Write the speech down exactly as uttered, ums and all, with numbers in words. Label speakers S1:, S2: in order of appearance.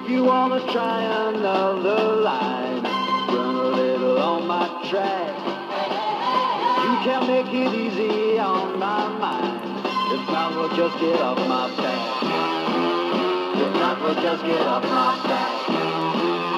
S1: If you wanna try another line, run a little on my track. You can make it easy on my mind. If not, we'll just get off my back. If not, we'll just get off my back.